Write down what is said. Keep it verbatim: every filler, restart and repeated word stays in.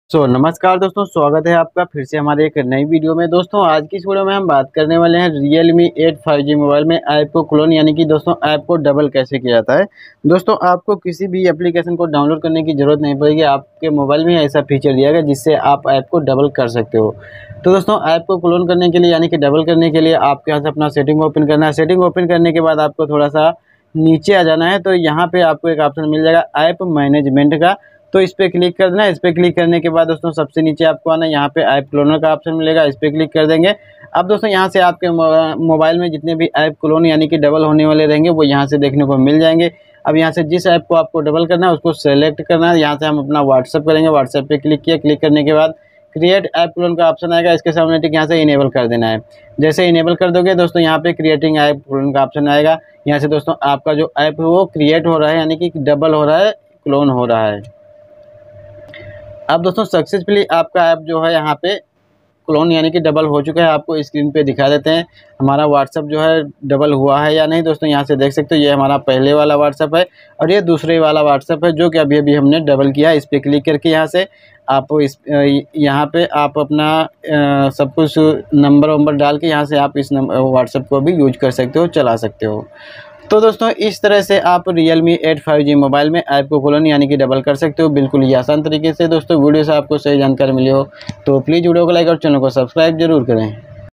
सो नमस्कार दोस्तों, स्वागत है आपका फिर से हमारे एक नई वीडियो में। दोस्तों आज की इस वीडियो में हम बात करने वाले हैं Realme eight five G mobile में ऐप को क्लोन यानी कि दोस्तों ऐप को डबल कैसे किया जाता है। दोस्तों आपको किसी भी एप्लीकेशन को डाउनलोड करने की ज़रूरत नहीं पड़ेगी, आपके मोबाइल में ऐसा फीचर दिया गया जिससे आप ऐप को डबल कर सकते हो। तो दोस्तों ऐप को क्लोन करने के लिए यानी कि डबल करने के लिए आपके यहाँ से अपना सेटिंग ओपन करना है। सेटिंग ओपन करने के बाद आपको थोड़ा सा नीचे आ जाना है, तो यहाँ पर आपको एक ऑप्शन मिल जाएगा ऐप मैनेजमेंट का। तो इस पर क्लिक कर देना। इस पर क्लिक करने के बाद दोस्तों सबसे नीचे आपको आना, यहाँ पे ऐप क्लोनर का ऑप्शन मिलेगा, इस पर क्लिक कर देंगे। अब दोस्तों यहाँ से आपके मोबाइल में जितने भी ऐप क्लोन यानी कि डबल होने वाले रहेंगे वो यहाँ से देखने को मिल जाएंगे। अब यहाँ से जिस ऐप को आपको डबल करना है उसको सेलेक्ट करना है। यहाँ से हम अपना व्हाट्सअप करेंगे, व्हाट्सएप पे क्लिक किया। क्लिक करने के बाद क्रिएट ऐप क्लोन का ऑप्शन आएगा, इसके सामने टिक यहाँ से इनेबल कर देना है। जैसे इनेबल कर दोगे दोस्तों यहाँ पे क्रिएटिंग ऐप क्लोन का ऑप्शन आएगा। यहाँ से दोस्तों आपका जो ऐप है वो क्रिएट हो रहा है यानी कि डबल हो रहा है, क्लोन हो रहा है। अब दोस्तों सक्सेसफुली आपका ऐप जो है यहाँ पे क्लोन यानी कि डबल हो चुका है। आपको स्क्रीन पे दिखा देते हैं हमारा व्हाट्सअप जो है डबल हुआ है या नहीं। दोस्तों यहाँ से देख सकते हो ये हमारा पहले वाला व्हाट्सअप है और ये दूसरे वाला व्हाट्सअप है जो कि अभी अभी हमने डबल किया। इस पर क्लिक करके यहाँ से आप इस यहाँ पे आप अपना सब कुछ नंबर वंबर डाल के यहाँ से आप इस नंबर व्हाट्सअप को भी यूज कर सकते हो, चला सकते हो। तो दोस्तों इस तरह से आप Realme eight five G mobile में ऐप को क्लोन यानी कि डबल कर सकते हो, बिल्कुल ही आसान तरीके से। दोस्तों वीडियो से आपको सही जानकारी मिली हो तो प्लीज़ वीडियो को लाइक और चैनल को सब्सक्राइब जरूर करें।